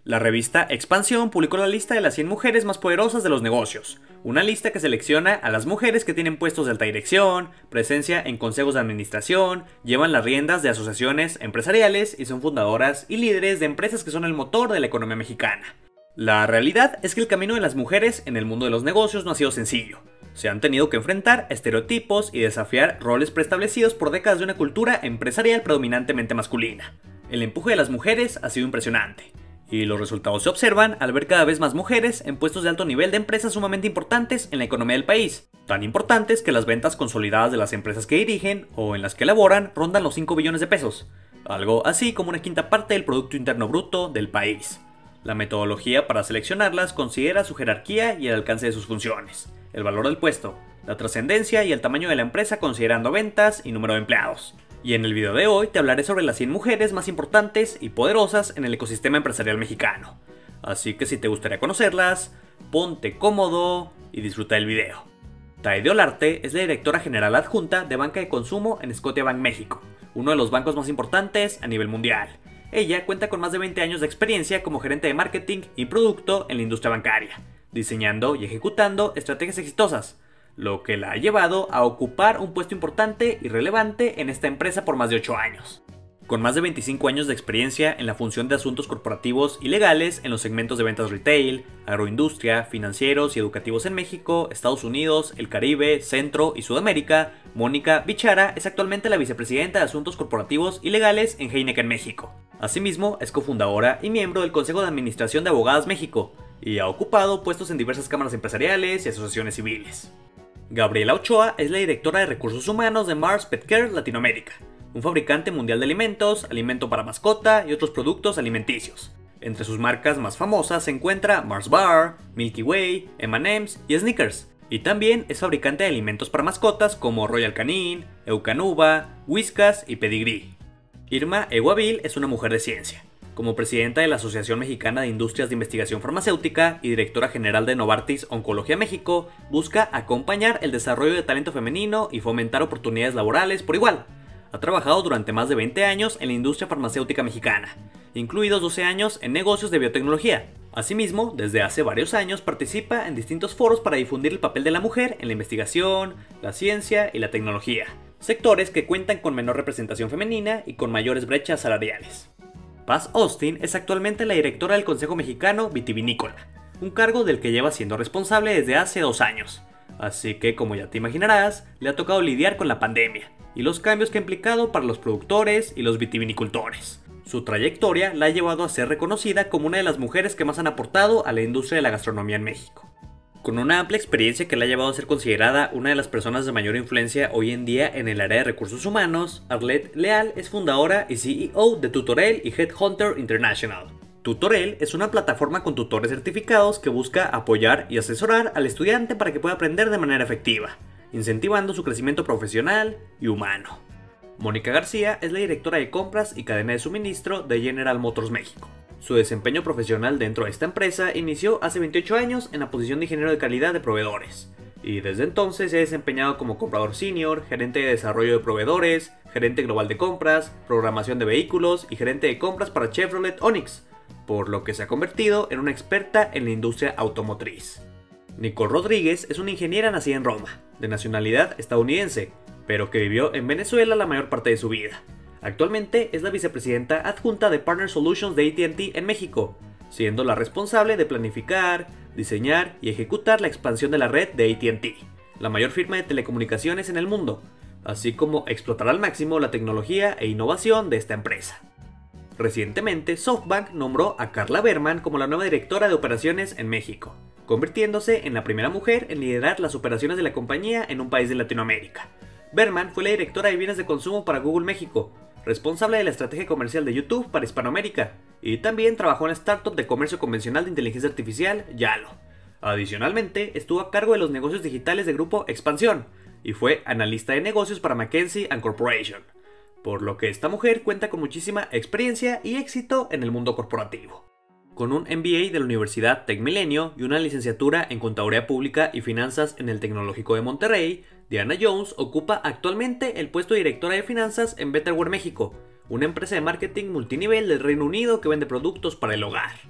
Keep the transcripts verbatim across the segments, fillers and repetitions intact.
La revista Expansión publicó la lista de las cien mujeres más poderosas de los negocios, una lista que selecciona a las mujeres que tienen puestos de alta dirección, presencia en consejos de administración, llevan las riendas de asociaciones empresariales y son fundadoras y líderes de empresas que son el motor de la economía mexicana. La realidad es que el camino de las mujeres en el mundo de los negocios no ha sido sencillo. Se han tenido que enfrentar a estereotipos y desafiar roles preestablecidos por décadas de una cultura empresarial predominantemente masculina. El empuje de las mujeres ha sido impresionante. Y los resultados se observan al ver cada vez más mujeres en puestos de alto nivel de empresas sumamente importantes en la economía del país, tan importantes que las ventas consolidadas de las empresas que dirigen o en las que laboran rondan los cinco billones de pesos, algo así como una quinta parte del Producto Interno Bruto del país. La metodología para seleccionarlas considera su jerarquía y el alcance de sus funciones, el valor del puesto, la trascendencia y el tamaño de la empresa considerando ventas y número de empleados. Y en el video de hoy te hablaré sobre las cien mujeres más importantes y poderosas en el ecosistema empresarial mexicano. Así que si te gustaría conocerlas, ponte cómodo y disfruta del video. Taide Olarte es la directora general adjunta de banca de consumo en Scotiabank México, uno de los bancos más importantes a nivel mundial. Ella cuenta con más de veinte años de experiencia como gerente de marketing y producto en la industria bancaria, diseñando y ejecutando estrategias exitosas, lo que la ha llevado a ocupar un puesto importante y relevante en esta empresa por más de ocho años. Con más de veinticinco años de experiencia en la función de asuntos corporativos y legales en los segmentos de ventas retail, agroindustria, financieros y educativos en México, Estados Unidos, el Caribe, Centro y Sudamérica, Mónica Bichara es actualmente la vicepresidenta de Asuntos Corporativos y Legales en Heineken México. Asimismo, es cofundadora y miembro del Consejo de Administración de Abogadas México y ha ocupado puestos en diversas cámaras empresariales y asociaciones civiles. Gabriela Ochoa es la directora de Recursos Humanos de Mars Petcare Latinoamérica, un fabricante mundial de alimentos, alimento para mascota y otros productos alimenticios. Entre sus marcas más famosas se encuentra Mars Bar, Milky Way, eme and eme's y Snickers, y también es fabricante de alimentos para mascotas como Royal Canin, Eukanuba, Whiskas y Pedigree. Irma Eguavil es una mujer de ciencia. Como presidenta de la Asociación Mexicana de Industrias de Investigación Farmacéutica y directora general de Novartis Oncología México, busca acompañar el desarrollo de talento femenino y fomentar oportunidades laborales por igual. Ha trabajado durante más de veinte años en la industria farmacéutica mexicana, incluidos doce años en negocios de biotecnología. Asimismo, desde hace varios años participa en distintos foros para difundir el papel de la mujer en la investigación, la ciencia y la tecnología, sectores que cuentan con menor representación femenina y con mayores brechas salariales. Paz Austin es actualmente la directora del Consejo Mexicano Vitivinícola, un cargo del que lleva siendo responsable desde hace dos años. Así que, como ya te imaginarás, le ha tocado lidiar con la pandemia y los cambios que ha implicado para los productores y los vitivinicultores. Su trayectoria la ha llevado a ser reconocida como una de las mujeres que más han aportado a la industria de la gastronomía en México. Con una amplia experiencia que la ha llevado a ser considerada una de las personas de mayor influencia hoy en día en el área de recursos humanos, Arlette Leal es fundadora y ce e o de Tutorel y Headhunter International. Tutorel es una plataforma con tutores certificados que busca apoyar y asesorar al estudiante para que pueda aprender de manera efectiva, incentivando su crecimiento profesional y humano. Mónica García es la directora de compras y cadena de suministro de General Motors México. Su desempeño profesional dentro de esta empresa inició hace veintiocho años en la posición de ingeniero de calidad de proveedores, y desde entonces se ha desempeñado como comprador senior, gerente de desarrollo de proveedores, gerente global de compras, programación de vehículos y gerente de compras para Chevrolet Onix, por lo que se ha convertido en una experta en la industria automotriz. Nicole Rodríguez es una ingeniera nacida en Roma, de nacionalidad estadounidense, pero que vivió en Venezuela la mayor parte de su vida. Actualmente es la vicepresidenta adjunta de Partner Solutions de A T and T en México, siendo la responsable de planificar, diseñar y ejecutar la expansión de la red de A T and T, la mayor firma de telecomunicaciones en el mundo, así como explotar al máximo la tecnología e innovación de esta empresa. Recientemente, SoftBank nombró a Carla Berman como la nueva directora de operaciones en México, convirtiéndose en la primera mujer en liderar las operaciones de la compañía en un país de Latinoamérica. Berman fue la directora de bienes de consumo para Google México, responsable de la estrategia comercial de YouTube para Hispanoamérica, y también trabajó en la startup de comercio convencional de inteligencia artificial, Yalo. Adicionalmente, estuvo a cargo de los negocios digitales de Grupo Expansión, y fue analista de negocios para McKinsey and Corporation, por lo que esta mujer cuenta con muchísima experiencia y éxito en el mundo corporativo. Con un eme be a de la Universidad Tec Milenio y una licenciatura en Contaduría Pública y Finanzas en el Tecnológico de Monterrey, Diana Jones ocupa actualmente el puesto de directora de finanzas en Betterware México, una empresa de marketing multinivel del Reino Unido que vende productos para el hogar.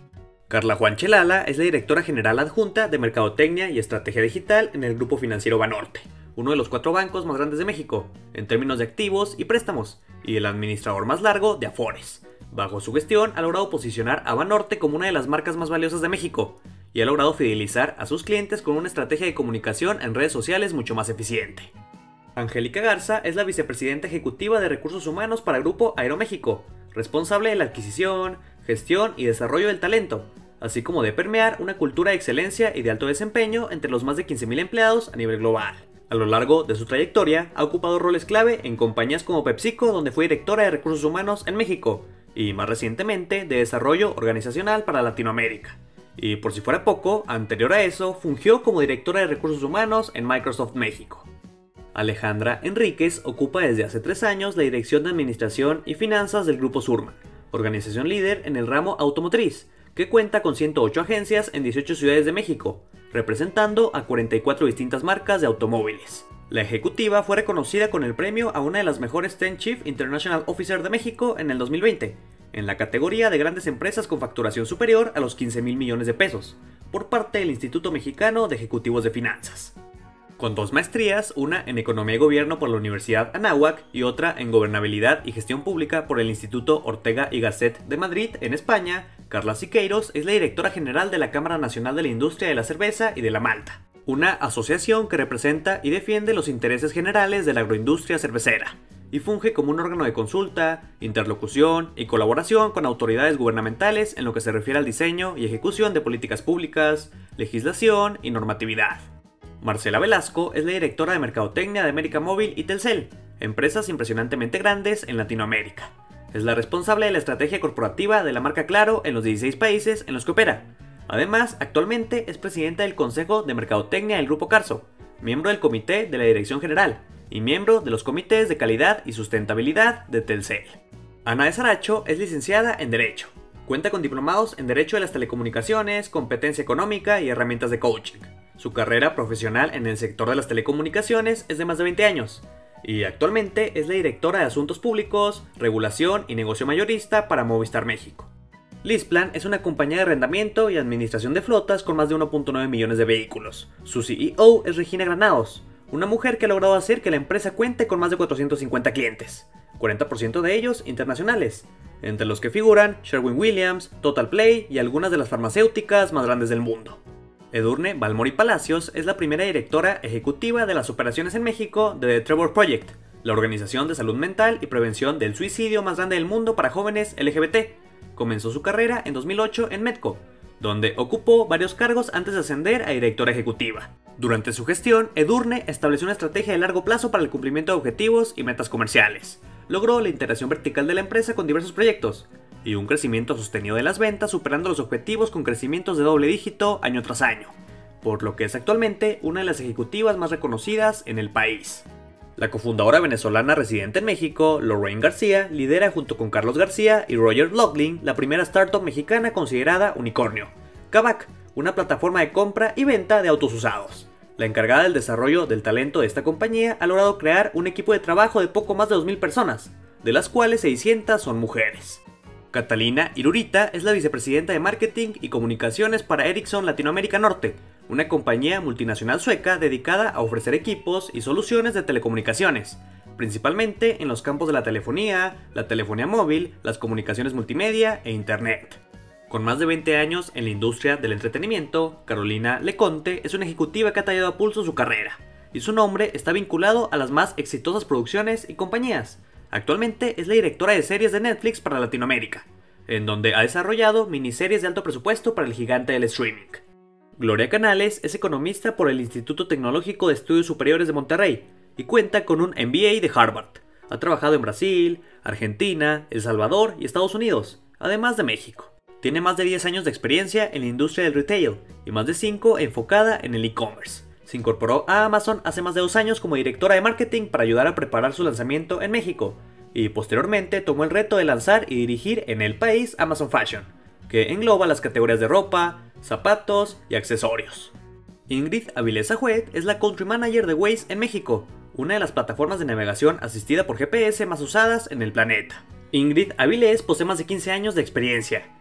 Carla Juan Chelala es la directora general adjunta de Mercadotecnia y Estrategia Digital en el Grupo Financiero Banorte, uno de los cuatro bancos más grandes de México, en términos de activos y préstamos, y el administrador más largo de Afores. Bajo su gestión ha logrado posicionar a Banorte como una de las marcas más valiosas de México, y ha logrado fidelizar a sus clientes con una estrategia de comunicación en redes sociales mucho más eficiente. Angélica Garza es la vicepresidenta ejecutiva de Recursos Humanos para Grupo Aeroméxico, responsable de la adquisición, gestión y desarrollo del talento, así como de permear una cultura de excelencia y de alto desempeño entre los más de quince mil empleados a nivel global. A lo largo de su trayectoria, ha ocupado roles clave en compañías como PepsiCo, donde fue directora de Recursos Humanos en México, y más recientemente de Desarrollo Organizacional para Latinoamérica. Y por si fuera poco, anterior a eso, fungió como directora de Recursos Humanos en Microsoft México. Alejandra Enríquez ocupa desde hace tres años la Dirección de Administración y Finanzas del Grupo Surman, organización líder en el ramo automotriz, que cuenta con ciento ocho agencias en dieciocho ciudades de México, representando a cuarenta y cuatro distintas marcas de automóviles. La ejecutiva fue reconocida con el premio a una de las mejores diez Chief International Officer de México en el dos mil veinte, en la categoría de grandes empresas con facturación superior a los quince mil millones de pesos, por parte del Instituto Mexicano de Ejecutivos de Finanzas. Con dos maestrías, una en Economía y Gobierno por la Universidad Anáhuac y otra en Gobernabilidad y Gestión Pública por el Instituto Ortega y Gasset de Madrid, en España, Carla Siqueiros es la directora general de la Cámara Nacional de la Industria de la Cerveza y de la Malta, una asociación que representa y defiende los intereses generales de la agroindustria cervecera, y funge como un órgano de consulta, interlocución y colaboración con autoridades gubernamentales en lo que se refiere al diseño y ejecución de políticas públicas, legislación y normatividad. Marcela Velasco es la directora de Mercadotecnia de América Móvil y Telcel, empresas impresionantemente grandes en Latinoamérica. Es la responsable de la estrategia corporativa de la marca Claro en los dieciséis países en los que opera. Además, actualmente es presidenta del Consejo de Mercadotecnia del Grupo Carso, miembro del Comité de la Dirección General y miembro de los Comités de Calidad y Sustentabilidad de Telcel. Ana de Saracho es licenciada en Derecho. Cuenta con diplomados en Derecho de las Telecomunicaciones, Competencia Económica y Herramientas de Coaching. Su carrera profesional en el sector de las telecomunicaciones es de más de veinte años, y actualmente es la directora de Asuntos Públicos, Regulación y Negocio Mayorista para Movistar México. LeasePlan es una compañía de arrendamiento y administración de flotas con más de uno punto nueve millones de vehículos. Su C E O es Regina Granados, una mujer que ha logrado hacer que la empresa cuente con más de cuatrocientos cincuenta clientes, cuarenta por ciento de ellos internacionales, entre los que figuran Sherwin-Williams, Total Play y algunas de las farmacéuticas más grandes del mundo. Edurne Balmori Palacios es la primera directora ejecutiva de las operaciones en México de The Trevor Project, la organización de salud mental y prevención del suicidio más grande del mundo para jóvenes L G B T. Comenzó su carrera en dos mil ocho en Medco, donde ocupó varios cargos antes de ascender a directora ejecutiva. Durante su gestión, Edurne estableció una estrategia de largo plazo para el cumplimiento de objetivos y metas comerciales. Logró la integración vertical de la empresa con diversos proyectos, y un crecimiento sostenido de las ventas superando los objetivos con crecimientos de doble dígito año tras año, por lo que es actualmente una de las ejecutivas más reconocidas en el país. La cofundadora venezolana residente en México, Lorraine García, lidera junto con Carlos García y Roger Loughlin la primera startup mexicana considerada unicornio, Kavak, una plataforma de compra y venta de autos usados. La encargada del desarrollo del talento de esta compañía ha logrado crear un equipo de trabajo de poco más de dos mil personas, de las cuales seiscientas son mujeres. Catalina Irurita es la vicepresidenta de Marketing y Comunicaciones para Ericsson Latinoamérica Norte, una compañía multinacional sueca dedicada a ofrecer equipos y soluciones de telecomunicaciones, principalmente en los campos de la telefonía, la telefonía móvil, las comunicaciones multimedia e Internet. Con más de veinte años en la industria del entretenimiento, Carolina Leconte es una ejecutiva que ha tallado a pulso su carrera, y su nombre está vinculado a las más exitosas producciones y compañías. Actualmente es la directora de series de Netflix para Latinoamérica, en donde ha desarrollado miniseries de alto presupuesto para el gigante del streaming. Gloria Canales es economista por el Instituto Tecnológico de Estudios Superiores de Monterrey y cuenta con un M B A de Harvard. Ha trabajado en Brasil, Argentina, El Salvador y Estados Unidos, además de México. Tiene más de diez años de experiencia en la industria del retail y más de cinco enfocada en el e-commerce. Se incorporó a Amazon hace más de dos años como directora de marketing para ayudar a preparar su lanzamiento en México, y posteriormente tomó el reto de lanzar y dirigir en el país Amazon Fashion, que engloba las categorías de ropa, zapatos y accesorios. Ingrid Avilés Ajuet es la Country Manager de Waze en México, una de las plataformas de navegación asistida por G P S más usadas en el planeta. Ingrid Avilés posee más de quince años de experiencia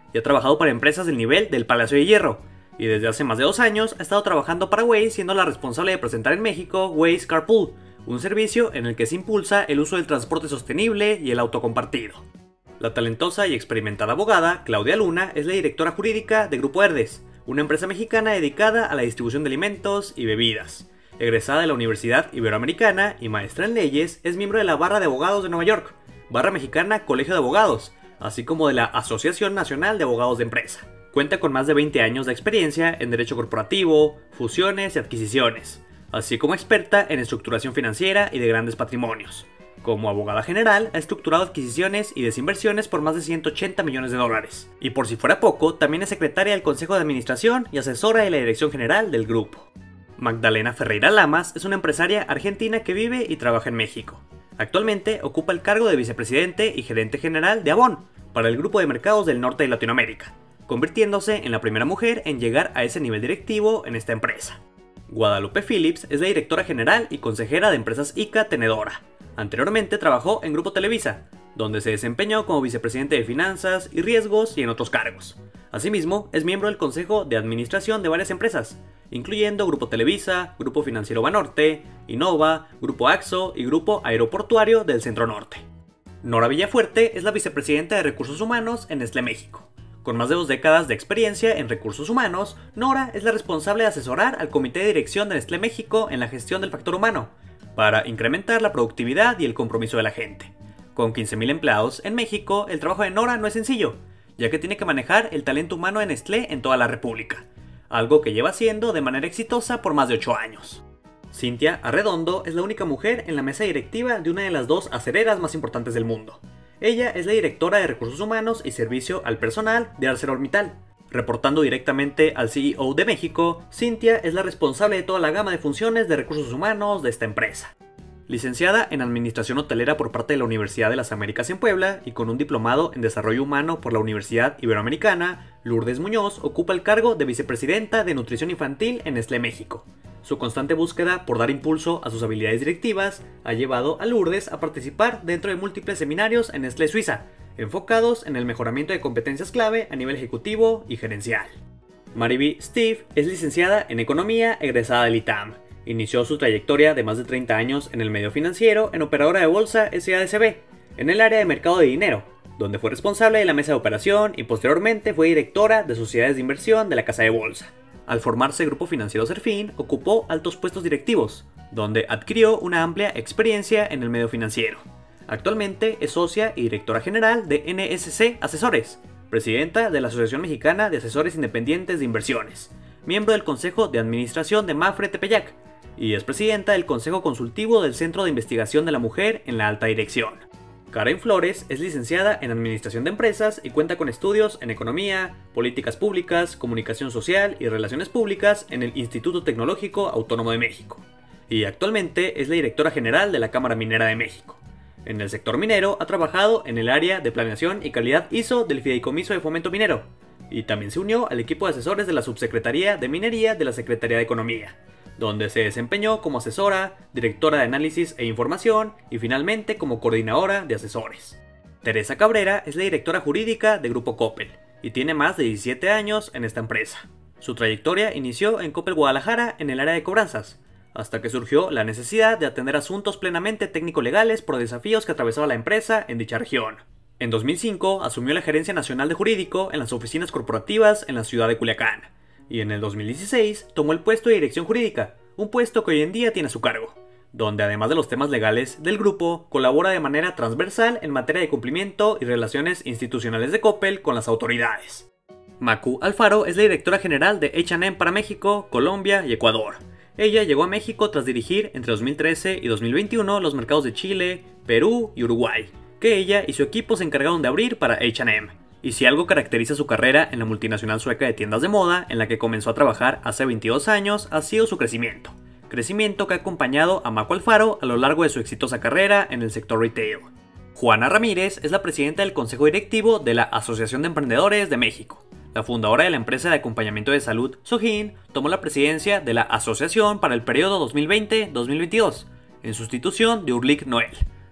y ha trabajado para empresas del nivel del Palacio de Hierro, y desde hace más de dos años ha estado trabajando para Waze, siendo la responsable de presentar en México Waze Carpool, un servicio en el que se impulsa el uso del transporte sostenible y el auto compartido. La talentosa y experimentada abogada Claudia Luna es la directora jurídica de Grupo Herdes, una empresa mexicana dedicada a la distribución de alimentos y bebidas. Egresada de la Universidad Iberoamericana y maestra en leyes, es miembro de la Barra de Abogados de Nueva York, Barra Mexicana Colegio de Abogados, así como de la Asociación Nacional de Abogados de Empresa. Cuenta con más de veinte años de experiencia en derecho corporativo, fusiones y adquisiciones, así como experta en estructuración financiera y de grandes patrimonios. Como abogada general, ha estructurado adquisiciones y desinversiones por más de ciento ochenta millones de dólares. Y por si fuera poco, también es secretaria del Consejo de Administración y asesora de la Dirección General del grupo. Magdalena Ferreira Lamas es una empresaria argentina que vive y trabaja en México. Actualmente ocupa el cargo de vicepresidente y gerente general de Avon para el Grupo de Mercados del Norte de Latinoamérica, convirtiéndose en la primera mujer en llegar a ese nivel directivo en esta empresa. Guadalupe Phillips es la directora general y consejera de empresas I C A Tenedora. Anteriormente trabajó en Grupo Televisa, donde se desempeñó como vicepresidente de Finanzas y Riesgos y en otros cargos. Asimismo, es miembro del Consejo de Administración de varias empresas, incluyendo Grupo Televisa, Grupo Financiero Banorte, Innova, Grupo Axo y Grupo Aeroportuario del Centro Norte. Nora Villafuerte es la vicepresidenta de Recursos Humanos en Nestlé México. Con más de dos décadas de experiencia en recursos humanos, Nora es la responsable de asesorar al Comité de Dirección de Nestlé México en la gestión del factor humano, para incrementar la productividad y el compromiso de la gente. Con quince mil empleados en México, el trabajo de Nora no es sencillo, ya que tiene que manejar el talento humano de Nestlé en toda la República, algo que lleva haciendo de manera exitosa por más de ocho años. Cintia Arredondo es la única mujer en la mesa directiva de una de las dos acereras más importantes del mundo. Ella es la directora de Recursos Humanos y Servicio al Personal de ArcelorMittal. Reportando directamente al C E O de México, Cintia es la responsable de toda la gama de funciones de recursos humanos de esta empresa. Licenciada en Administración Hotelera por parte de la Universidad de las Américas en Puebla y con un diplomado en Desarrollo Humano por la Universidad Iberoamericana, Lourdes Muñoz ocupa el cargo de vicepresidenta de Nutrición Infantil en Nestlé México. Su constante búsqueda por dar impulso a sus habilidades directivas ha llevado a Lourdes a participar dentro de múltiples seminarios en Nestlé Suiza, enfocados en el mejoramiento de competencias clave a nivel ejecutivo y gerencial. Mariby Steve es licenciada en Economía egresada del I T A M. Inició su trayectoria de más de treinta años en el medio financiero en Operadora de Bolsa S A D C B, en el área de mercado de dinero, donde fue responsable de la mesa de operación y posteriormente fue directora de sociedades de inversión de la Casa de Bolsa. Al formarse Grupo Financiero Serfín, ocupó altos puestos directivos, donde adquirió una amplia experiencia en el medio financiero. Actualmente es socia y directora general de N S C Asesores, presidenta de la Asociación Mexicana de Asesores Independientes de Inversiones, miembro del Consejo de Administración de Mapfre Tepeyac, y es presidenta del Consejo Consultivo del Centro de Investigación de la Mujer en la Alta Dirección. Karen Flores es licenciada en Administración de Empresas y cuenta con estudios en Economía, Políticas Públicas, Comunicación Social y Relaciones Públicas en el Instituto Tecnológico Autónomo de México, y actualmente es la directora general de la Cámara Minera de México. En el sector minero ha trabajado en el área de planeación y calidad I S O del Fideicomiso de Fomento Minero, y también se unió al equipo de asesores de la Subsecretaría de Minería de la Secretaría de Economía, donde se desempeñó como asesora, directora de análisis e información y finalmente como coordinadora de asesores. Teresa Cabrera es la directora jurídica de Grupo Coppel y tiene más de diecisiete años en esta empresa. Su trayectoria inició en Coppel Guadalajara en el área de cobranzas, hasta que surgió la necesidad de atender asuntos plenamente técnico-legales por desafíos que atravesaba la empresa en dicha región. En dos mil cinco asumió la Gerencia Nacional de Jurídico en las oficinas corporativas en la ciudad de Culiacán, y en el dos mil dieciséis tomó el puesto de Dirección Jurídica, un puesto que hoy en día tiene a su cargo, donde además de los temas legales del grupo, colabora de manera transversal en materia de cumplimiento y relaciones institucionales de Coppel con las autoridades. Macu Alfaro es la directora general de H and M para México, Colombia y Ecuador. Ella llegó a México tras dirigir entre dos mil trece y dos mil veintiuno los mercados de Chile, Perú y Uruguay, que ella y su equipo se encargaron de abrir para H and M. Y si algo caracteriza su carrera en la multinacional sueca de tiendas de moda, en la que comenzó a trabajar hace veintidós años, ha sido su crecimiento. Crecimiento que ha acompañado a Macu Alfaro a lo largo de su exitosa carrera en el sector retail. Juana Ramírez es la presidenta del Consejo Directivo de la Asociación de Emprendedores de México. La fundadora de la empresa de acompañamiento de salud, Sojin, tomó la presidencia de la asociación para el periodo dos mil veinte a dos mil veintidós, en sustitución de Urlic Noel,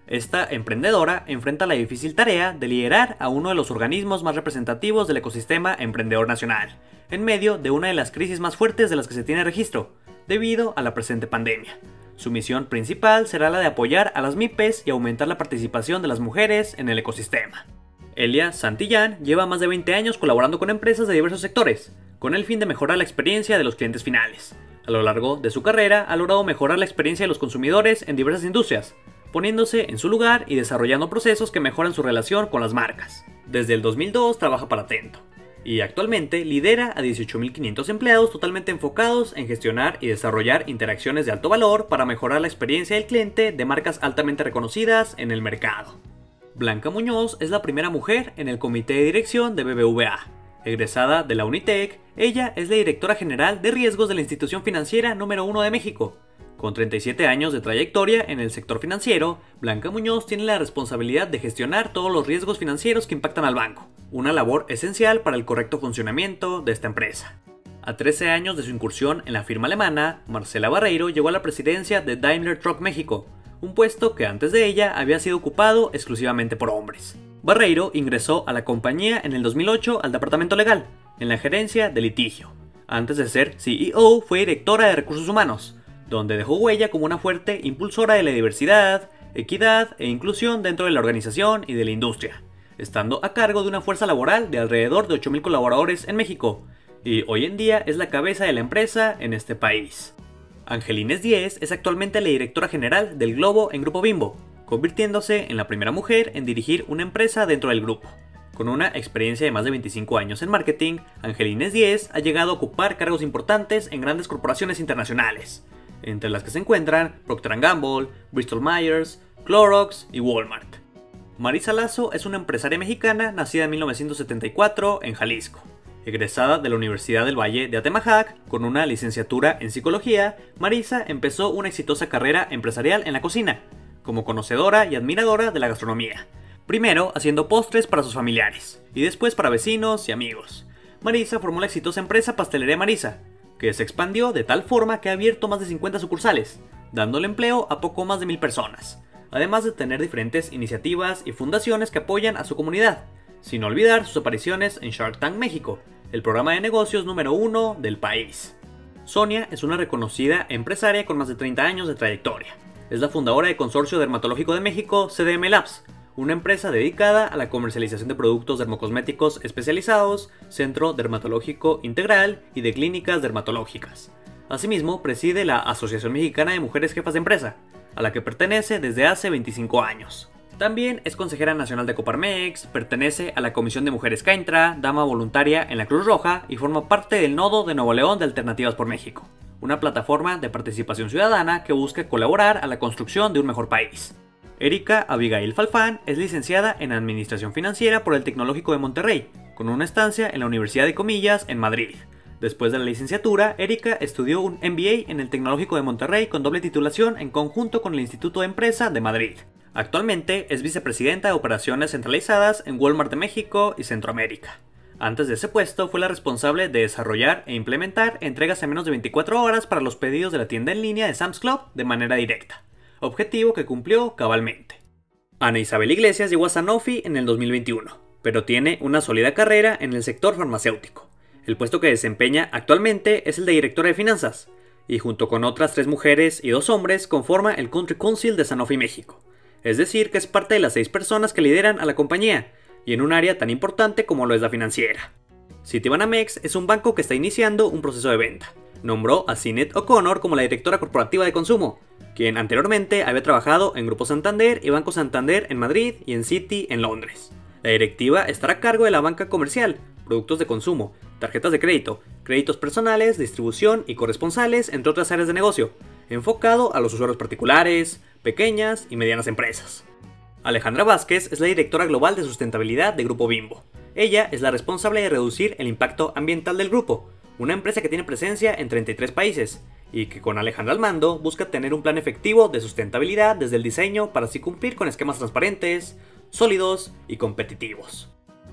Esta emprendedora enfrenta la difícil tarea de liderar a uno de los organismos más representativos del ecosistema emprendedor nacional, en medio de una de las crisis más fuertes de las que se tiene registro, debido a la presente pandemia. Su misión principal será la de apoyar a las M I P E s y aumentar la participación de las mujeres en el ecosistema. Elia Santillán lleva más de veinte años colaborando con empresas de diversos sectores, con el fin de mejorar la experiencia de los clientes finales. A lo largo de su carrera ha logrado mejorar la experiencia de los consumidores en diversas industrias, poniéndose en su lugar y desarrollando procesos que mejoran su relación con las marcas. Desde el dos mil dos trabaja para Atento, y actualmente lidera a dieciocho mil quinientos empleados totalmente enfocados en gestionar y desarrollar interacciones de alto valor para mejorar la experiencia del cliente de marcas altamente reconocidas en el mercado. Blanca Muñoz es la primera mujer en el comité de dirección de B B V A. Egresada de la Unitec, ella es la directora general de riesgos de la institución financiera número uno de México. Con treinta y siete años de trayectoria en el sector financiero, Blanca Muñoz tiene la responsabilidad de gestionar todos los riesgos financieros que impactan al banco, una labor esencial para el correcto funcionamiento de esta empresa. A trece años de su incursión en la firma alemana, Marcela Barreiro llegó a la presidencia de Daimler Truck México, un puesto que antes de ella había sido ocupado exclusivamente por hombres. Barreiro ingresó a la compañía en el dos mil ocho al departamento legal, en la gerencia de litigio. Antes de ser C E O, fue directora de recursos humanos, donde dejó huella como una fuerte impulsora de la diversidad, equidad e inclusión dentro de la organización y de la industria, estando a cargo de una fuerza laboral de alrededor de ocho mil colaboradores en México, y hoy en día es la cabeza de la empresa en este país. Angelines Díez es actualmente la directora general del Globo en Grupo Bimbo, convirtiéndose en la primera mujer en dirigir una empresa dentro del grupo. Con una experiencia de más de veinticinco años en marketing, Angelines Díez ha llegado a ocupar cargos importantes en grandes corporaciones internacionales, entre las que se encuentran Procter and Gamble, Bristol Myers, Clorox y Walmart. Marisa Lazo es una empresaria mexicana nacida en mil novecientos setenta y cuatro en Jalisco. Egresada de la Universidad del Valle de Atemajac, con una licenciatura en psicología, Marisa empezó una exitosa carrera empresarial en la cocina, como conocedora y admiradora de la gastronomía. Primero haciendo postres para sus familiares, y después para vecinos y amigos. Marisa formó la exitosa empresa Pastelería Marisa, que se expandió de tal forma que ha abierto más de cincuenta sucursales, dándole empleo a poco más de mil personas, además de tener diferentes iniciativas y fundaciones que apoyan a su comunidad, sin olvidar sus apariciones en Shark Tank México, el programa de negocios número uno del país. Sonia es una reconocida empresaria con más de treinta años de trayectoria. Es la fundadora del Consorcio Dermatológico de México, C D M Labs, una empresa dedicada a la comercialización de productos dermocosméticos especializados, centro dermatológico integral y de clínicas dermatológicas. Asimismo, preside la Asociación Mexicana de Mujeres Jefas de Empresa, a la que pertenece desde hace veinticinco años. También es consejera nacional de Coparmex, pertenece a la Comisión de Mujeres Caintra, dama voluntaria en la Cruz Roja y forma parte del Nodo de Nuevo León de Alternativas por México, una plataforma de participación ciudadana que busca colaborar a la construcción de un mejor país. Erika Abigail Falfán es licenciada en Administración Financiera por el Tecnológico de Monterrey, con una estancia en la Universidad de Comillas en Madrid. Después de la licenciatura, Erika estudió un M B A en el Tecnológico de Monterrey con doble titulación en conjunto con el Instituto de Empresa de Madrid. Actualmente es vicepresidenta de Operaciones Centralizadas en Walmart de México y Centroamérica. Antes de ese puesto fue la responsable de desarrollar e implementar entregas en menos de veinticuatro horas para los pedidos de la tienda en línea de Sam's Club de manera directa, objetivo que cumplió cabalmente. Ana Isabel Iglesias llegó a Sanofi en el dos mil veintiuno, pero tiene una sólida carrera en el sector farmacéutico. El puesto que desempeña actualmente es el de directora de finanzas, y junto con otras tres mujeres y dos hombres conforma el Country Council de Sanofi México. Es decir, que es parte de las seis personas que lideran a la compañía, y en un área tan importante como lo es la financiera. Citibanamex es un banco que está iniciando un proceso de venta. Nombró a Sinead O'Connor como la directora corporativa de consumo, quien anteriormente había trabajado en Grupo Santander y Banco Santander en Madrid y en Citi en Londres. La directiva estará a cargo de la banca comercial, productos de consumo, tarjetas de crédito, créditos personales, distribución y corresponsales, entre otras áreas de negocio, enfocado a los usuarios particulares, pequeñas y medianas empresas. Alejandra Vázquez es la directora global de sustentabilidad de Grupo Bimbo. Ella es la responsable de reducir el impacto ambiental del grupo, una empresa que tiene presencia en treinta y tres países, y que con Alejandra al mando busca tener un plan efectivo de sustentabilidad desde el diseño para así cumplir con esquemas transparentes, sólidos y competitivos.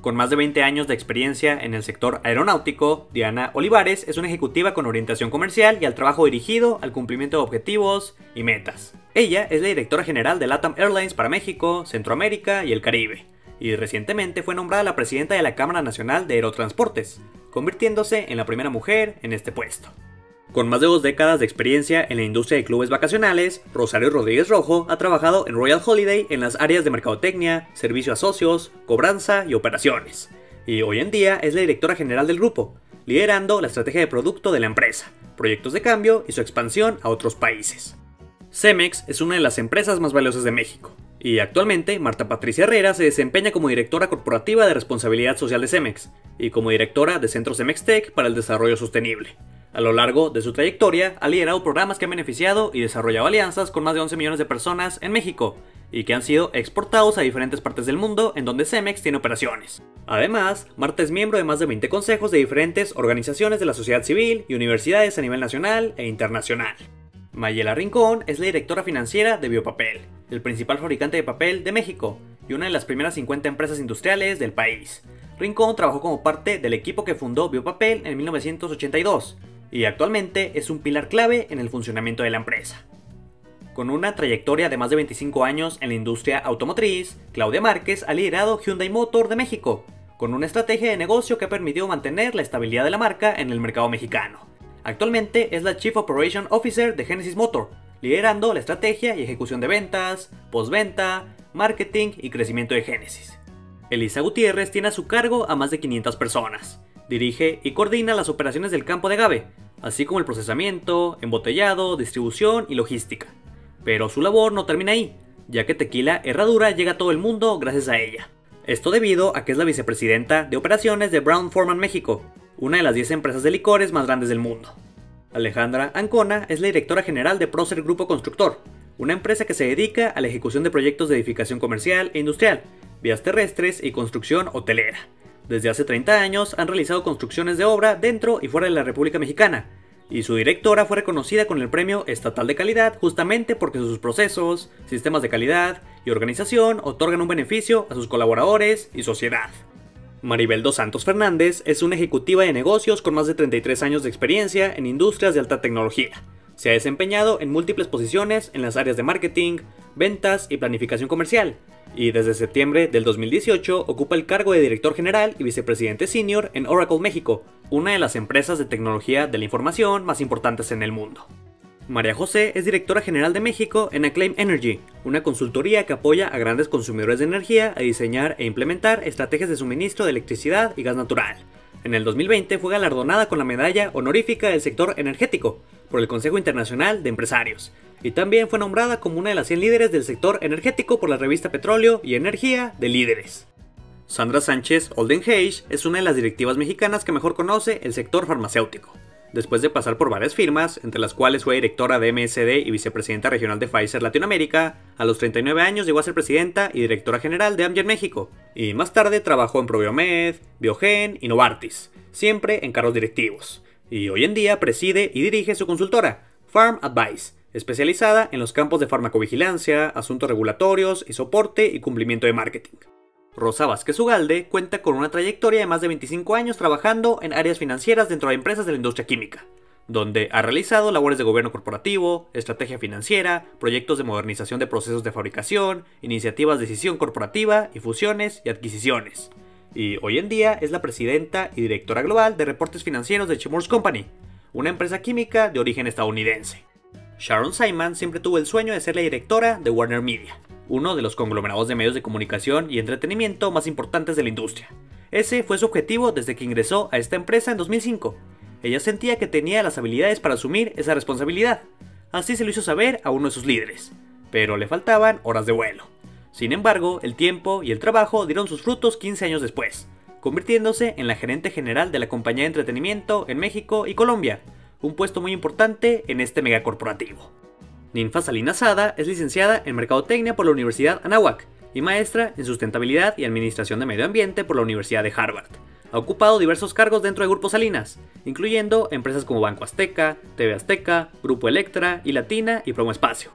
Con más de veinte años de experiencia en el sector aeronáutico, Diana Olivares es una ejecutiva con orientación comercial y al trabajo dirigido al cumplimiento de objetivos y metas. Ella es la directora general de LATAM Airlines para México, Centroamérica y el Caribe, y recientemente fue nombrada la presidenta de la Cámara Nacional de Aerotransportes, convirtiéndose en la primera mujer en este puesto. Con más de dos décadas de experiencia en la industria de clubes vacacionales, Rosario Rodríguez Rojo ha trabajado en Royal Holiday en las áreas de mercadotecnia, servicio a socios, cobranza y operaciones. Y hoy en día es la directora general del grupo, liderando la estrategia de producto de la empresa, proyectos de cambio y su expansión a otros países. Cemex es una de las empresas más valiosas de México, y actualmente Marta Patricia Herrera se desempeña como directora corporativa de responsabilidad social de Cemex, y como directora de Centro Cemex Tech para el desarrollo sostenible. A lo largo de su trayectoria, ha liderado programas que han beneficiado y desarrollado alianzas con más de once millones de personas en México, y que han sido exportados a diferentes partes del mundo en donde Cemex tiene operaciones. Además, Marta es miembro de más de veinte consejos de diferentes organizaciones de la sociedad civil y universidades a nivel nacional e internacional. Mayela Rincón es la directora financiera de Biopapel, el principal fabricante de papel de México, y una de las primeras cincuenta empresas industriales del país. Rincón trabajó como parte del equipo que fundó Biopapel en mil novecientos ochenta y dos, y actualmente es un pilar clave en el funcionamiento de la empresa. Con una trayectoria de más de veinticinco años en la industria automotriz, Claudia Márquez ha liderado Hyundai Motor de México, con una estrategia de negocio que ha permitido mantener la estabilidad de la marca en el mercado mexicano. Actualmente es la Chief Operation Officer de Genesis Motor, liderando la estrategia y ejecución de ventas, postventa, marketing y crecimiento de Genesis. Elisa Gutiérrez tiene a su cargo a más de quinientas personas. Dirige y coordina las operaciones del campo de agave, así como el procesamiento, embotellado, distribución y logística. Pero su labor no termina ahí, ya que Tequila Herradura llega a todo el mundo gracias a ella. Esto debido a que es la vicepresidenta de operaciones de Brown Forman México, una de las diez empresas de licores más grandes del mundo. Alejandra Ancona es la directora general de Procer Grupo Constructor, una empresa que se dedica a la ejecución de proyectos de edificación comercial e industrial, vías terrestres y construcción hotelera. Desde hace treinta años han realizado construcciones de obra dentro y fuera de la República Mexicana, y su directora fue reconocida con el Premio Estatal de Calidad justamente porque sus procesos, sistemas de calidad y organización otorgan un beneficio a sus colaboradores y sociedad. Maribel Dos Santos Fernández es una ejecutiva de negocios con más de treinta y tres años de experiencia en industrias de alta tecnología. Se ha desempeñado en múltiples posiciones en las áreas de marketing, ventas y planificación comercial, y desde septiembre del dos mil dieciocho ocupa el cargo de director general y vicepresidente senior en Oracle México, una de las empresas de tecnología de la información más importantes en el mundo. María José es directora general de México en Acclaim Energy, una consultoría que apoya a grandes consumidores de energía a diseñar e implementar estrategias de suministro de electricidad y gas natural. En el dos mil veinte fue galardonada con la medalla honorífica del sector energético por el Consejo Internacional de Empresarios, y también fue nombrada como una de las cien líderes del sector energético por la revista Petróleo y Energía de Líderes. Sandra Sánchez Oldenhage es una de las directivas mexicanas que mejor conoce el sector farmacéutico. Después de pasar por varias firmas, entre las cuales fue directora de M S D y vicepresidenta regional de Pfizer Latinoamérica, a los treinta y nueve años llegó a ser presidenta y directora general de Amgen México, y más tarde trabajó en Probiomed, Biogen y Novartis, siempre en cargos directivos. Y hoy en día preside y dirige su consultora, Pharm Advice, especializada en los campos de farmacovigilancia, asuntos regulatorios y soporte y cumplimiento de marketing. Rosa Vázquez Ugalde cuenta con una trayectoria de más de veinticinco años trabajando en áreas financieras dentro de empresas de la industria química, donde ha realizado labores de gobierno corporativo, estrategia financiera, proyectos de modernización de procesos de fabricación, iniciativas de decisión corporativa y fusiones y adquisiciones. Y hoy en día es la presidenta y directora global de reportes financieros de Chemours Company, una empresa química de origen estadounidense. Sharon Simon siempre tuvo el sueño de ser la directora de Warner Media, uno de los conglomerados de medios de comunicación y entretenimiento más importantes de la industria. Ese fue su objetivo desde que ingresó a esta empresa en dos mil cinco. Ella sentía que tenía las habilidades para asumir esa responsabilidad. Así se lo hizo saber a uno de sus líderes, pero le faltaban horas de vuelo. Sin embargo, el tiempo y el trabajo dieron sus frutos quince años después, convirtiéndose en la gerente general de la compañía de entretenimiento en México y Colombia, un puesto muy importante en este megacorporativo. Ninfa Salinas Sada es licenciada en Mercadotecnia por la Universidad Anáhuac y maestra en Sustentabilidad y Administración de Medio Ambiente por la Universidad de Harvard. Ha ocupado diversos cargos dentro de Grupo Salinas, incluyendo empresas como Banco Azteca, T V Azteca, Grupo Electra y Latina y Promo Espacio.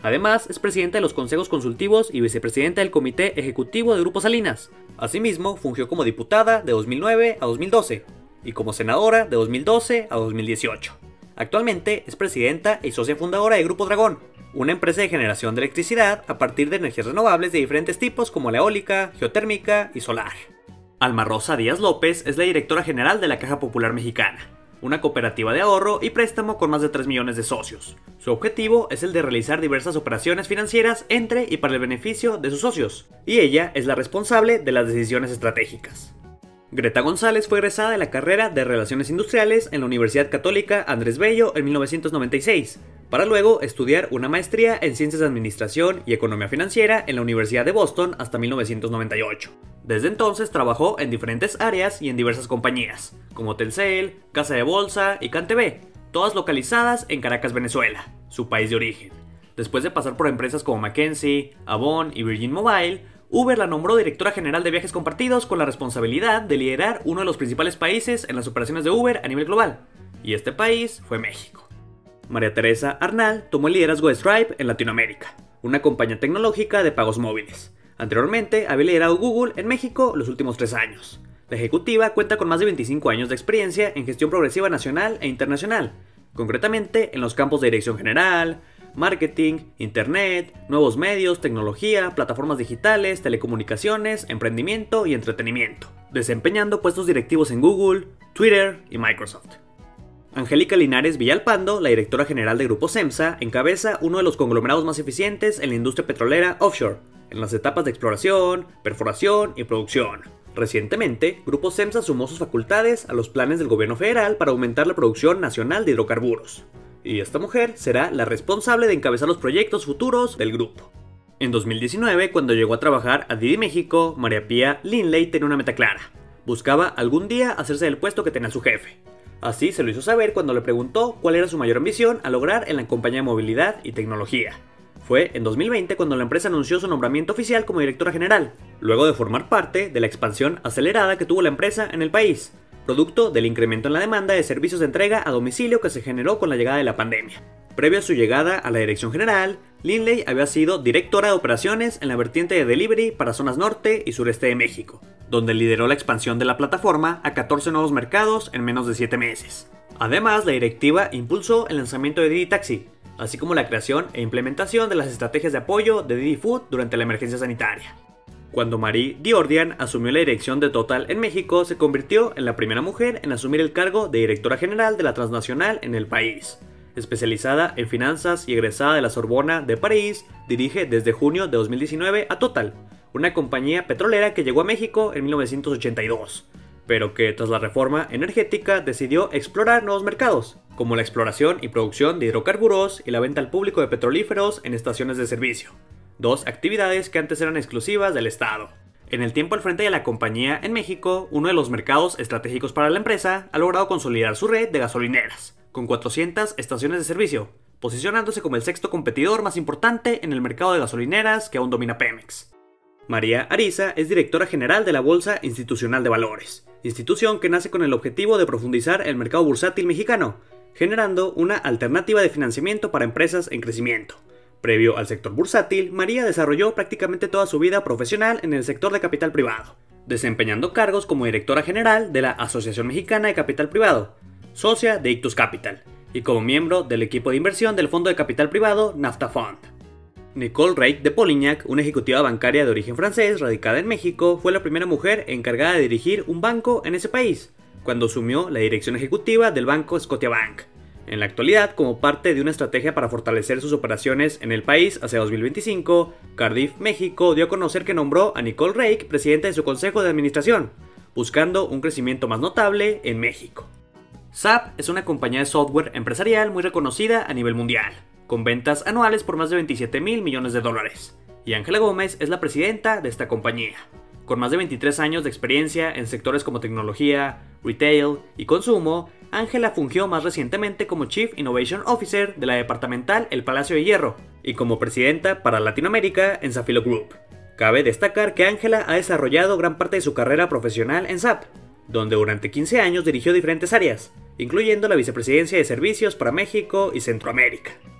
Además, es presidenta de los consejos consultivos y vicepresidenta del Comité Ejecutivo de Grupo Salinas. Asimismo, fungió como diputada de dos mil nueve a dos mil doce y como senadora de dos mil doce a dos mil dieciocho. Actualmente es presidenta y socia fundadora de Grupo Dragón, una empresa de generación de electricidad a partir de energías renovables de diferentes tipos como la eólica, geotérmica y solar. Alma Rosa Díaz López es la directora general de la Caja Popular Mexicana, una cooperativa de ahorro y préstamo con más de tres millones de socios. Su objetivo es el de realizar diversas operaciones financieras entre y para el beneficio de sus socios, y ella es la responsable de las decisiones estratégicas. Greta González fue egresada de la carrera de Relaciones Industriales en la Universidad Católica Andrés Bello en mil novecientos noventa y seis, para luego estudiar una maestría en Ciencias de Administración y Economía Financiera en la Universidad de Boston hasta mil novecientos noventa y ocho. Desde entonces trabajó en diferentes áreas y en diversas compañías, como Telcel, Casa de Bolsa y CanTV, todas localizadas en Caracas, Venezuela, su país de origen. Después de pasar por empresas como McKinsey, Avon y Virgin Mobile, Uber la nombró directora general de viajes compartidos con la responsabilidad de liderar uno de los principales países en las operaciones de Uber a nivel global, y este país fue México. María Teresa Arnal tomó el liderazgo de Stripe en Latinoamérica, una compañía tecnológica de pagos móviles. Anteriormente había liderado Google en México los últimos tres años. La ejecutiva cuenta con más de veinticinco años de experiencia en gestión progresiva nacional e internacional, concretamente en los campos de dirección general, marketing, internet, nuevos medios, tecnología, plataformas digitales, telecomunicaciones, emprendimiento y entretenimiento, desempeñando puestos directivos en Google, Twitter y Microsoft. Angélica Linares Villalpando, la directora general de Grupo SEMSA, encabeza uno de los conglomerados más eficientes en la industria petrolera offshore, en las etapas de exploración, perforación y producción. Recientemente, Grupo SEMSA sumó sus facultades a los planes del gobierno federal para aumentar la producción nacional de hidrocarburos. Y esta mujer será la responsable de encabezar los proyectos futuros del grupo. En dos mil diecinueve, cuando llegó a trabajar a Didi México, María Pía Lindley tenía una meta clara. Buscaba algún día hacerse del puesto que tenía su jefe. Así se lo hizo saber cuando le preguntó cuál era su mayor ambición a lograr en la compañía de movilidad y tecnología. Fue en dos mil veinte cuando la empresa anunció su nombramiento oficial como directora general, luego de formar parte de la expansión acelerada que tuvo la empresa en el país, producto del incremento en la demanda de servicios de entrega a domicilio que se generó con la llegada de la pandemia. Previo a su llegada a la dirección general, Lindley había sido directora de operaciones en la vertiente de delivery para zonas norte y sureste de México, donde lideró la expansión de la plataforma a catorce nuevos mercados en menos de siete meses. Además, la directiva impulsó el lanzamiento de Didi Taxi, así como la creación e implementación de las estrategias de apoyo de Didi Food durante la emergencia sanitaria. Cuando Marie Diordian asumió la dirección de Total en México, se convirtió en la primera mujer en asumir el cargo de directora general de la transnacional en el país. Especializada en finanzas y egresada de la Sorbona de París, dirige desde junio de dos mil diecinueve a Total, una compañía petrolera que llegó a México en mil novecientos ochenta y dos, pero que tras la reforma energética decidió explorar nuevos mercados, como la exploración y producción de hidrocarburos y la venta al público de petrolíferos en estaciones de servicio, dos actividades que antes eran exclusivas del Estado. En el tiempo al frente de la compañía en México, uno de los mercados estratégicos para la empresa ha logrado consolidar su red de gasolineras, con cuatrocientas estaciones de servicio, posicionándose como el sexto competidor más importante en el mercado de gasolineras que aún domina Pemex. María Ariza es directora general de la Bolsa Institucional de Valores, institución que nace con el objetivo de profundizar el mercado bursátil mexicano, generando una alternativa de financiamiento para empresas en crecimiento. Previo al sector bursátil, María desarrolló prácticamente toda su vida profesional en el sector de capital privado, desempeñando cargos como directora general de la Asociación Mexicana de Capital Privado, socia de Ictus Capital, y como miembro del equipo de inversión del fondo de capital privado NAFTA Fund. Nicole Rake de Polignac, una ejecutiva bancaria de origen francés radicada en México, fue la primera mujer encargada de dirigir un banco en ese país, cuando asumió la dirección ejecutiva del banco Scotiabank. En la actualidad, como parte de una estrategia para fortalecer sus operaciones en el país hacia dos mil veinticinco, Cardiff México dio a conocer que nombró a Nicole Rake presidenta de su consejo de administración, buscando un crecimiento más notable en México. S A P es una compañía de software empresarial muy reconocida a nivel mundial, con ventas anuales por más de veintisiete mil millones de dólares, y Ángela Gómez es la presidenta de esta compañía. Con más de veintitrés años de experiencia en sectores como tecnología, retail y consumo, Ángela fungió más recientemente como Chief Innovation Officer de la departamental El Palacio de Hierro y como presidenta para Latinoamérica en Safilo Group. Cabe destacar que Ángela ha desarrollado gran parte de su carrera profesional en S A P, donde durante quince años dirigió diferentes áreas, incluyendo la vicepresidencia de servicios para México y Centroamérica.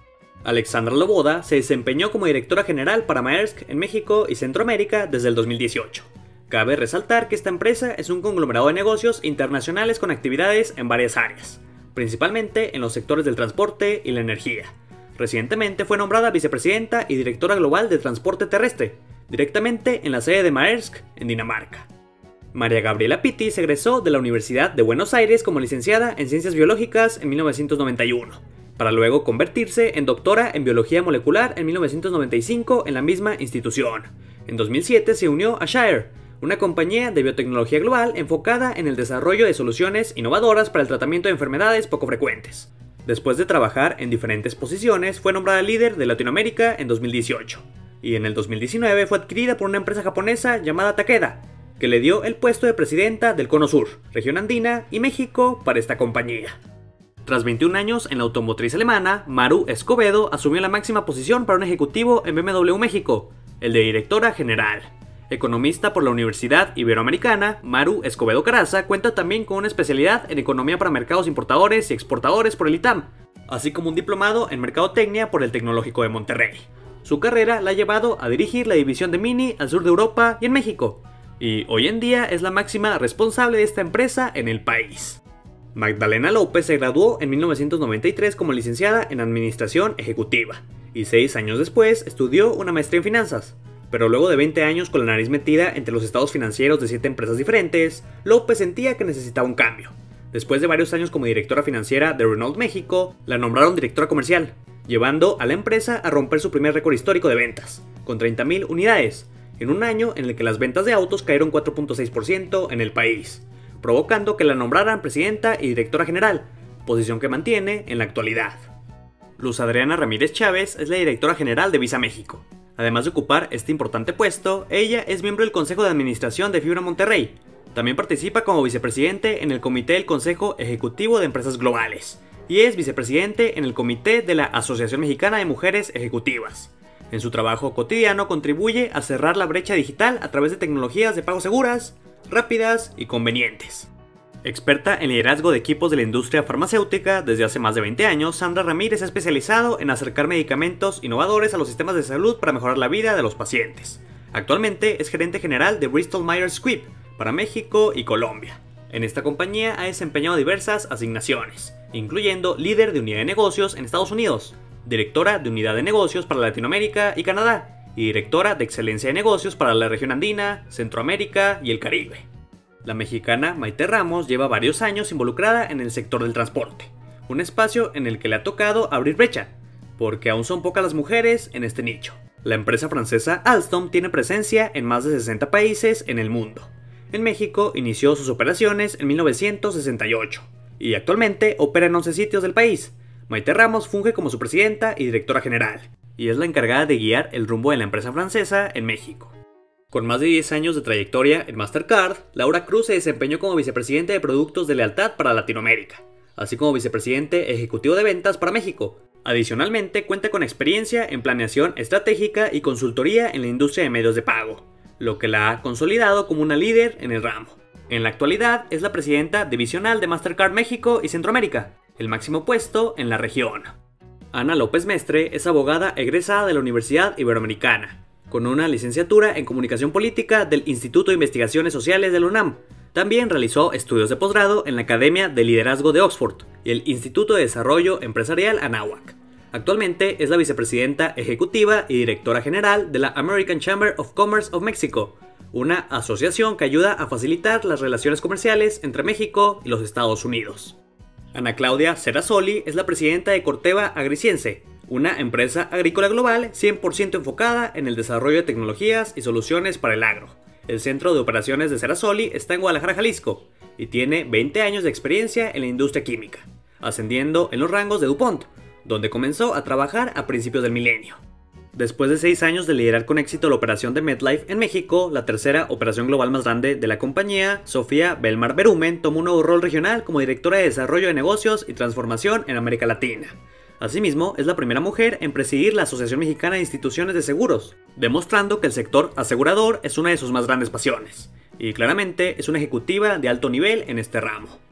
Alexandra Loboda se desempeñó como directora general para Maersk en México y Centroamérica desde el dos mil dieciocho. Cabe resaltar que esta empresa es un conglomerado de negocios internacionales con actividades en varias áreas, principalmente en los sectores del transporte y la energía. Recientemente fue nombrada vicepresidenta y directora global de transporte terrestre, directamente en la sede de Maersk, en Dinamarca. María Gabriela Pitti se egresó de la Universidad de Buenos Aires como licenciada en Ciencias Biológicas en mil novecientos noventa y uno, para luego convertirse en doctora en Biología Molecular en mil novecientos noventa y cinco en la misma institución. En dos mil siete se unió a Shire, una compañía de biotecnología global enfocada en el desarrollo de soluciones innovadoras para el tratamiento de enfermedades poco frecuentes. Después de trabajar en diferentes posiciones, fue nombrada líder de Latinoamérica en dos mil dieciocho, y en el dos mil diecinueve fue adquirida por una empresa japonesa llamada Takeda, que le dio el puesto de presidenta del Cono Sur, región andina y México para esta compañía. Tras veintiún años en la automotriz alemana, Maru Escobedo asumió la máxima posición para un ejecutivo en B M W México, el de directora general. Economista por la Universidad Iberoamericana, Maru Escobedo Caraza cuenta también con una especialidad en Economía para Mercados Importadores y Exportadores por el I T A M, así como un diplomado en Mercadotecnia por el Tecnológico de Monterrey. Su carrera la ha llevado a dirigir la división de Mini al sur de Europa y en México, y hoy en día es la máxima responsable de esta empresa en el país. Magdalena López se graduó en mil novecientos noventa y tres como licenciada en Administración Ejecutiva, y seis años después estudió una maestría en Finanzas. Pero luego de veinte años con la nariz metida entre los estados financieros de siete empresas diferentes, López sentía que necesitaba un cambio. Después de varios años como directora financiera de Renault México, la nombraron directora comercial, llevando a la empresa a romper su primer récord histórico de ventas, con treinta mil unidades, en un año en el que las ventas de autos cayeron cuatro punto seis por ciento en el país, provocando que la nombraran presidenta y directora general, posición que mantiene en la actualidad. Luz Adriana Ramírez Chávez es la directora general de Visa México. Además de ocupar este importante puesto, ella es miembro del Consejo de Administración de Fibra Monterrey. También participa como vicepresidente en el Comité del Consejo Ejecutivo de Empresas Globales y es vicepresidente en el Comité de la Asociación Mexicana de Mujeres Ejecutivas. En su trabajo cotidiano contribuye a cerrar la brecha digital a través de tecnologías de pago seguras, rápidas y convenientes. Experta en liderazgo de equipos de la industria farmacéutica, desde hace más de veinte años, Sandra Ramírez se ha especializado en acercar medicamentos innovadores a los sistemas de salud para mejorar la vida de los pacientes. Actualmente es gerente general de Bristol Myers Squibb para México y Colombia. En esta compañía ha desempeñado diversas asignaciones, incluyendo líder de unidad de negocios en Estados Unidos, directora de unidad de negocios para Latinoamérica y Canadá, y directora de excelencia de negocios para la región andina, Centroamérica y el Caribe. La mexicana Maite Ramos lleva varios años involucrada en el sector del transporte, un espacio en el que le ha tocado abrir brecha, porque aún son pocas las mujeres en este nicho. La empresa francesa Alstom tiene presencia en más de sesenta países en el mundo. En México inició sus operaciones en mil novecientos sesenta y ocho, y actualmente opera en once sitios del país. Maite Ramos funge como su presidenta y directora general, y es la encargada de guiar el rumbo de la empresa francesa en México. Con más de diez años de trayectoria en Mastercard, Laura Cruz se desempeñó como vicepresidente de productos de lealtad para Latinoamérica, así como vicepresidente ejecutivo de ventas para México. Adicionalmente, cuenta con experiencia en planeación estratégica y consultoría en la industria de medios de pago, lo que la ha consolidado como una líder en el ramo. En la actualidad es la presidenta divisional de Mastercard México y Centroamérica, el máximo puesto en la región. Ana López Mestre es abogada egresada de la Universidad Iberoamericana, con una licenciatura en Comunicación Política del Instituto de Investigaciones Sociales de la UNAM. También realizó estudios de posgrado en la Academia de Liderazgo de Oxford y el Instituto de Desarrollo Empresarial Anáhuac. Actualmente es la vicepresidenta ejecutiva y directora general de la American Chamber of Commerce of Mexico, una asociación que ayuda a facilitar las relaciones comerciales entre México y los Estados Unidos. Ana Claudia Serasoli es la presidenta de Corteva Agriciense, una empresa agrícola global cien por ciento enfocada en el desarrollo de tecnologías y soluciones para el agro. El centro de operaciones de Serasoli está en Guadalajara, Jalisco, y tiene veinte años de experiencia en la industria química, ascendiendo en los rangos de DuPont, donde comenzó a trabajar a principios del milenio. Después de seis años de liderar con éxito la operación de MedLife en México, la tercera operación global más grande de la compañía, Sofía Belmar Berumen tomó un nuevo rol regional como directora de desarrollo de negocios y transformación en América Latina. Asimismo, es la primera mujer en presidir la Asociación Mexicana de Instituciones de Seguros, demostrando que el sector asegurador es una de sus más grandes pasiones, y claramente es una ejecutiva de alto nivel en este ramo.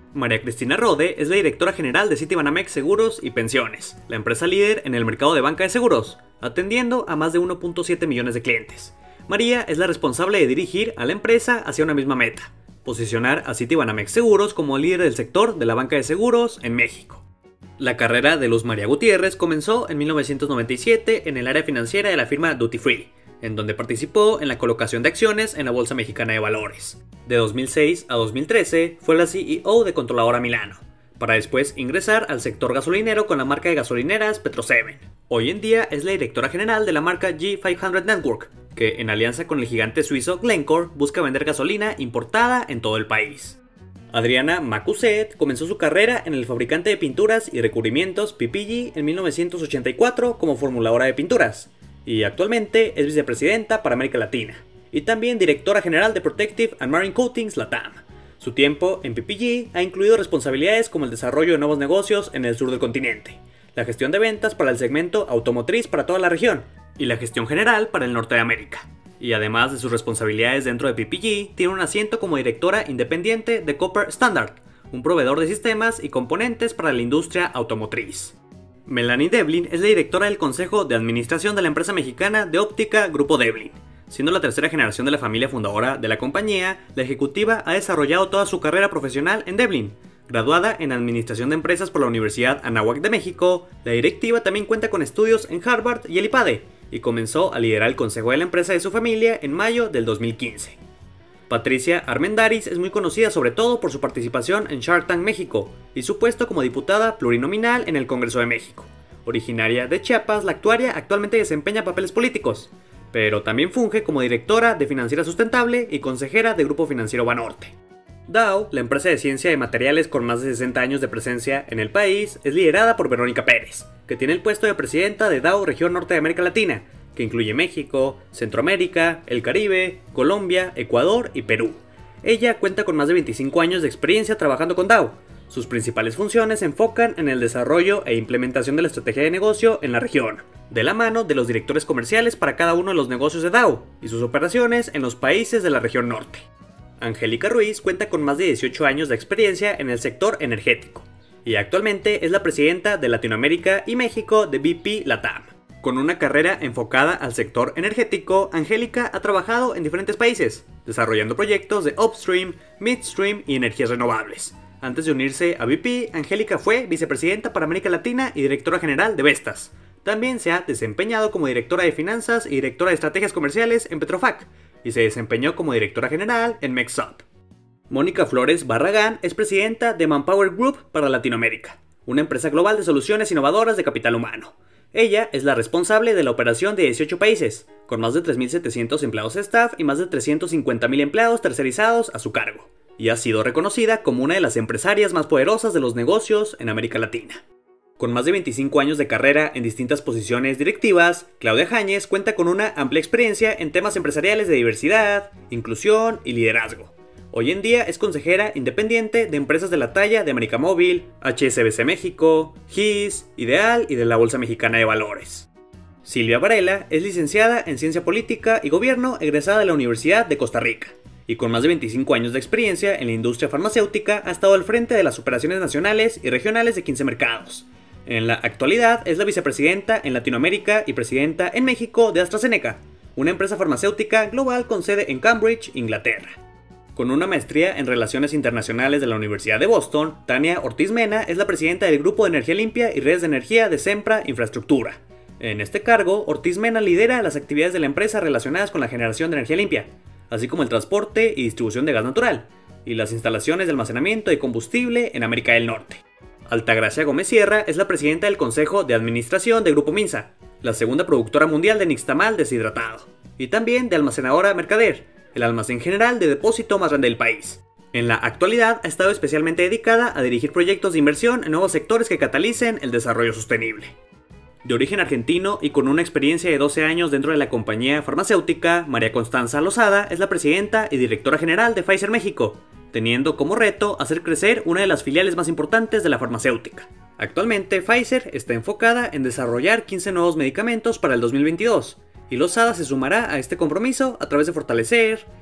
María Cristina Rode es la directora general de Citibanamex Seguros y Pensiones, la empresa líder en el mercado de banca de seguros, atendiendo a más de uno punto siete millones de clientes. María es la responsable de dirigir a la empresa hacia una misma meta: posicionar a Citibanamex Seguros como líder del sector de la banca de seguros en México. La carrera de Luz María Gutiérrez comenzó en mil novecientos noventa y siete en el área financiera de la firma Duty Free, en donde participó en la colocación de acciones en la Bolsa Mexicana de Valores. De dos mil seis a dos mil trece fue la C E O de Controladora Milano, para después ingresar al sector gasolinero con la marca de gasolineras Petro siete. Hoy en día es la directora general de la marca G quinientos Network, que en alianza con el gigante suizo Glencore busca vender gasolina importada en todo el país. Adriana Macuset comenzó su carrera en el fabricante de pinturas y recubrimientos P P G en mil novecientos ochenta y cuatro como formuladora de pinturas, y actualmente es vicepresidenta para América Latina, y también directora general de Protective and Marine Coatings Latam. Su tiempo en P P G ha incluido responsabilidades como el desarrollo de nuevos negocios en el sur del continente, la gestión de ventas para el segmento automotriz para toda la región, y la gestión general para el norte de América. Y además de sus responsabilidades dentro de P P G, tiene un asiento como directora independiente de Cooper Standard, un proveedor de sistemas y componentes para la industria automotriz. Melanie Devlin es la directora del Consejo de Administración de la empresa mexicana de óptica Grupo Devlin. Siendo la tercera generación de la familia fundadora de la compañía, la ejecutiva ha desarrollado toda su carrera profesional en Devlin. Graduada en Administración de Empresas por la Universidad Anáhuac de México, la directiva también cuenta con estudios en Harvard y el I P A D E, y comenzó a liderar el consejo de la empresa de su familia en mayo del dos mil quince. Patricia Armendáriz es muy conocida sobre todo por su participación en Shark Tank México y su puesto como diputada plurinominal en el Congreso de México. Originaria de Chiapas, la actuaria actualmente desempeña papeles políticos, pero también funge como directora de Financiera Sustentable y consejera de Grupo Financiero Banorte. Dow, la empresa de ciencia de materiales con más de sesenta años de presencia en el país, es liderada por Verónica Pérez, que tiene el puesto de presidenta de Dow Región Norte de América Latina, que incluye México, Centroamérica, el Caribe, Colombia, Ecuador y Perú. Ella cuenta con más de veinticinco años de experiencia trabajando con Dow. Sus principales funciones se enfocan en el desarrollo e implementación de la estrategia de negocio en la región, de la mano de los directores comerciales para cada uno de los negocios de Dow y sus operaciones en los países de la región norte. Angélica Ruiz cuenta con más de dieciocho años de experiencia en el sector energético y actualmente es la presidenta de Latinoamérica y México de B P Latam. Con una carrera enfocada al sector energético, Angélica ha trabajado en diferentes países, desarrollando proyectos de upstream, midstream y energías renovables. Antes de unirse a B P, Angélica fue vicepresidenta para América Latina y directora general de Vestas. También se ha desempeñado como directora de finanzas y directora de estrategias comerciales en Petrofac, y se desempeñó como directora general en Mexup. Mónica Flores Barragán es presidenta de Manpower Group para Latinoamérica, una empresa global de soluciones innovadoras de capital humano. Ella es la responsable de la operación de dieciocho países, con más de tres mil setecientos empleados de staff y más de trescientos cincuenta mil empleados tercerizados a su cargo, y ha sido reconocida como una de las empresarias más poderosas de los negocios en América Latina. Con más de veinticinco años de carrera en distintas posiciones directivas, Claudia Jáñez cuenta con una amplia experiencia en temas empresariales de diversidad, inclusión y liderazgo. Hoy en día es consejera independiente de empresas de la talla de América Móvil, H S B C México, G I S, Ideal y de la Bolsa Mexicana de Valores. Silvia Varela es licenciada en Ciencia Política y Gobierno egresada de la Universidad de Costa Rica, y con más de veinticinco años de experiencia en la industria farmacéutica ha estado al frente de las operaciones nacionales y regionales de quince mercados. En la actualidad es la vicepresidenta en Latinoamérica y presidenta en México de AstraZeneca, una empresa farmacéutica global con sede en Cambridge, Inglaterra. Con una maestría en Relaciones Internacionales de la Universidad de Boston, Tania Ortiz Mena es la presidenta del Grupo de Energía Limpia y Redes de Energía de Sempra Infraestructura. En este cargo, Ortiz Mena lidera las actividades de la empresa relacionadas con la generación de energía limpia, así como el transporte y distribución de gas natural, y las instalaciones de almacenamiento de combustible en América del Norte. Altagracia Gómez Sierra es la presidenta del Consejo de Administración de Grupo Minsa, la segunda productora mundial de nixtamal deshidratado, y también de Almacenadora Mercader, el almacén general de depósito más grande del país. En la actualidad ha estado especialmente dedicada a dirigir proyectos de inversión en nuevos sectores que catalicen el desarrollo sostenible. De origen argentino y con una experiencia de doce años dentro de la compañía farmacéutica, María Constanza Lozada es la presidenta y directora general de Pfizer México, teniendo como reto hacer crecer una de las filiales más importantes de la farmacéutica. Actualmente Pfizer está enfocada en desarrollar quince nuevos medicamentos para el dos mil veintidós, y Lozada se sumará a este compromiso a través de fortalecer,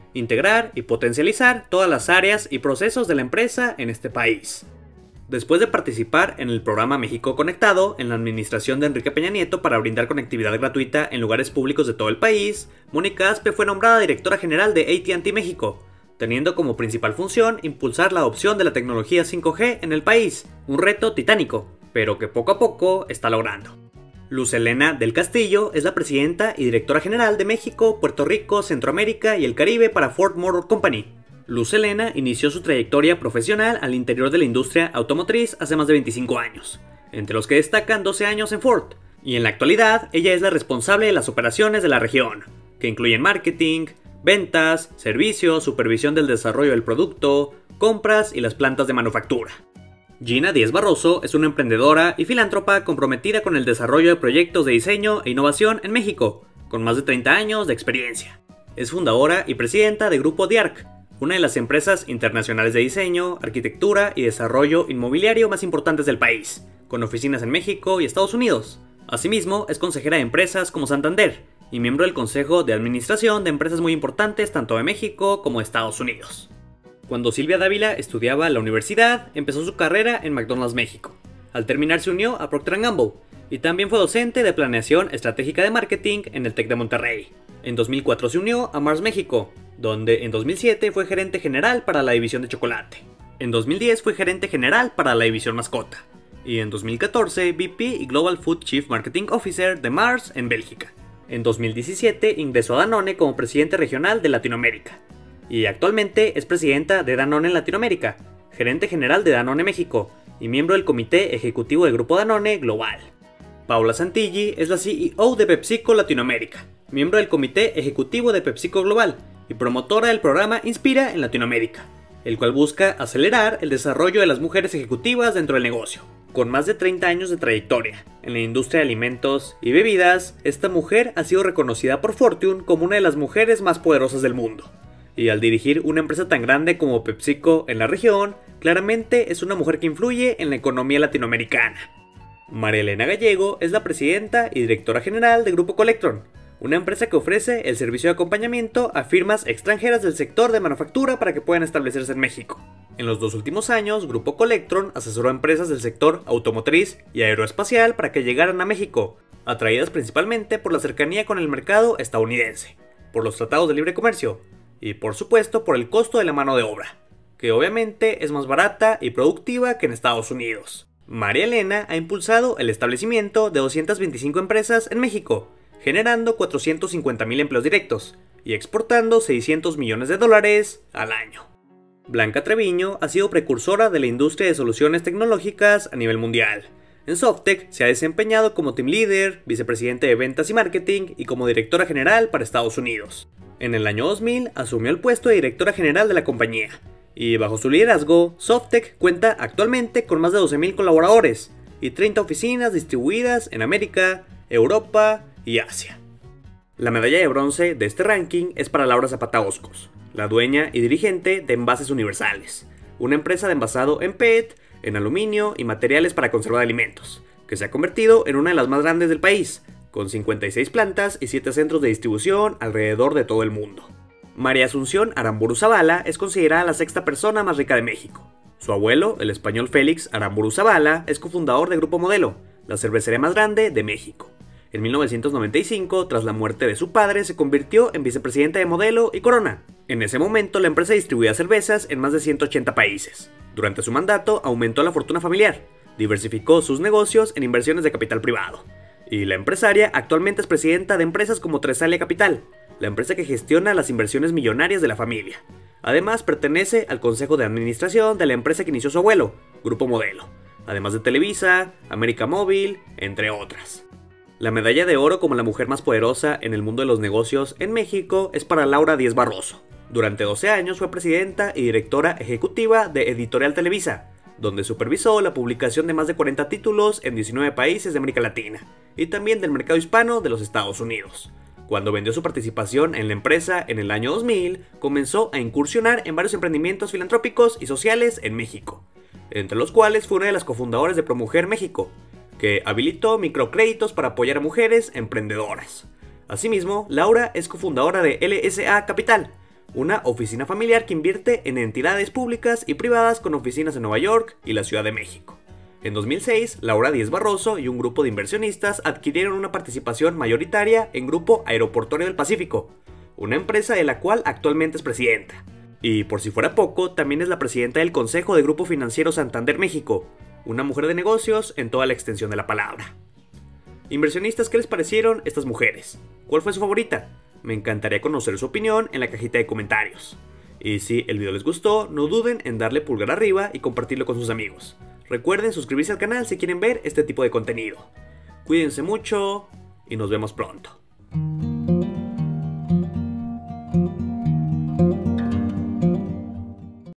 integrar y potencializar todas las áreas y procesos de la empresa en este país. Después de participar en el programa México Conectado en la administración de Enrique Peña Nieto para brindar conectividad gratuita en lugares públicos de todo el país, Mónica Aspe fue nombrada directora general de A T and T México, teniendo como principal función impulsar la adopción de la tecnología cinco G en el país, un reto titánico, pero que poco a poco está logrando. Luz Helena del Castillo es la presidenta y directora general de México, Puerto Rico, Centroamérica y el Caribe para Ford Motor Company. Luz Helena inició su trayectoria profesional al interior de la industria automotriz hace más de veinticinco años, entre los que destacan doce años en Ford, y en la actualidad ella es la responsable de las operaciones de la región, que incluyen marketing, ventas, servicios, supervisión del desarrollo del producto, compras y las plantas de manufactura. Gina Díez Barroso es una emprendedora y filántropa comprometida con el desarrollo de proyectos de diseño e innovación en México, con más de treinta años de experiencia. Es fundadora y presidenta de Grupo Diarc, una de las empresas internacionales de diseño, arquitectura y desarrollo inmobiliario más importantes del país, con oficinas en México y Estados Unidos. Asimismo, es consejera de empresas como Santander y miembro del Consejo de Administración de empresas muy importantes tanto de México como de Estados Unidos. Cuando Silvia Dávila estudiaba en la universidad, empezó su carrera en McDonald's México. Al terminar se unió a Procter and Gamble y también fue docente de planeación estratégica de marketing en el TEC de Monterrey. En dos mil cuatro se unió a Mars México, donde en dos mil siete fue gerente general para la división de chocolate. En dos mil diez fue gerente general para la división mascota. Y en dos mil catorce V P y Global Food Chief Marketing Officer de Mars en Bélgica. En dos mil diecisiete ingresó a Danone como presidente regional de Latinoamérica. Y actualmente es presidenta de Danone en Latinoamérica, gerente general de Danone México y miembro del comité ejecutivo del Grupo Danone Global. Paula Santilli es la C E O de PepsiCo Latinoamérica, miembro del comité ejecutivo de PepsiCo Global y promotora del programa Inspira en Latinoamérica, el cual busca acelerar el desarrollo de las mujeres ejecutivas dentro del negocio. Con más de treinta años de trayectoria en la industria de alimentos y bebidas, esta mujer ha sido reconocida por Fortune como una de las mujeres más poderosas del mundo. Y al dirigir una empresa tan grande como PepsiCo en la región, claramente es una mujer que influye en la economía latinoamericana. María Elena Gallego es la presidenta y directora general de Grupo Colectron, una empresa que ofrece el servicio de acompañamiento a firmas extranjeras del sector de manufactura para que puedan establecerse en México. En los dos últimos años, Grupo Colectron asesoró a empresas del sector automotriz y aeroespacial para que llegaran a México, atraídas principalmente por la cercanía con el mercado estadounidense, por los tratados de libre comercio y, por supuesto, por el costo de la mano de obra, que obviamente es más barata y productiva que en Estados Unidos. María Elena ha impulsado el establecimiento de doscientas veinticinco empresas en México, generando cuatrocientos cincuenta mil empleos directos y exportando seiscientos millones de dólares al año. Blanca Treviño ha sido precursora de la industria de soluciones tecnológicas a nivel mundial. En Softec se ha desempeñado como team leader, vicepresidente de ventas y marketing y como directora general para Estados Unidos. En el año dos mil asumió el puesto de directora general de la compañía, y bajo su liderazgo, Softec cuenta actualmente con más de doce mil colaboradores y treinta oficinas distribuidas en América, Europa y Asia. La medalla de bronce de este ranking es para Laura Zapata Oscos, la dueña y dirigente de Envases Universales, una empresa de envasado en P E T, en aluminio y materiales para conservar alimentos, que se ha convertido en una de las más grandes del país, con cincuenta y seis plantas y siete centros de distribución alrededor de todo el mundo. María Asunción Aramburu Zavala es considerada la sexta persona más rica de México. Su abuelo, el español Félix Aramburu Zavala, es cofundador de Grupo Modelo, la cervecería más grande de México. En mil novecientos noventa y cinco, tras la muerte de su padre, se convirtió en vicepresidenta de Modelo y Corona. En ese momento, la empresa distribuía cervezas en más de ciento ochenta países. Durante su mandato, aumentó la fortuna familiar, diversificó sus negocios en inversiones de capital privado. Y la empresaria actualmente es presidenta de empresas como Tresalia Capital, la empresa que gestiona las inversiones millonarias de la familia. Además, pertenece al consejo de administración de la empresa que inició su abuelo, Grupo Modelo, además de Televisa, América Móvil, entre otras. La medalla de oro como la mujer más poderosa en el mundo de los negocios en México es para Laura Díez Barroso. Durante doce años fue presidenta y directora ejecutiva de Editorial Televisa, donde supervisó la publicación de más de cuarenta títulos en diecinueve países de América Latina y también del mercado hispano de los Estados Unidos. Cuando vendió su participación en la empresa en el año dos mil, comenzó a incursionar en varios emprendimientos filantrópicos y sociales en México, entre los cuales fue una de las cofundadoras de ProMujer México, que habilitó microcréditos para apoyar a mujeres emprendedoras. Asimismo, Laura es cofundadora de L S A Capital, una oficina familiar que invierte en entidades públicas y privadas con oficinas en Nueva York y la Ciudad de México. En dos mil seis, Laura Díez Barroso y un grupo de inversionistas adquirieron una participación mayoritaria en Grupo Aeroportuario del Pacífico, una empresa de la cual actualmente es presidenta. Y por si fuera poco, también es la presidenta del Consejo de Grupo Financiero Santander México, una mujer de negocios en toda la extensión de la palabra. Inversionistas, ¿qué les parecieron estas mujeres? ¿Cuál fue su favorita? Me encantaría conocer su opinión en la cajita de comentarios. Y si el video les gustó, no duden en darle pulgar arriba y compartirlo con sus amigos. Recuerden suscribirse al canal si quieren ver este tipo de contenido. Cuídense mucho y nos vemos pronto.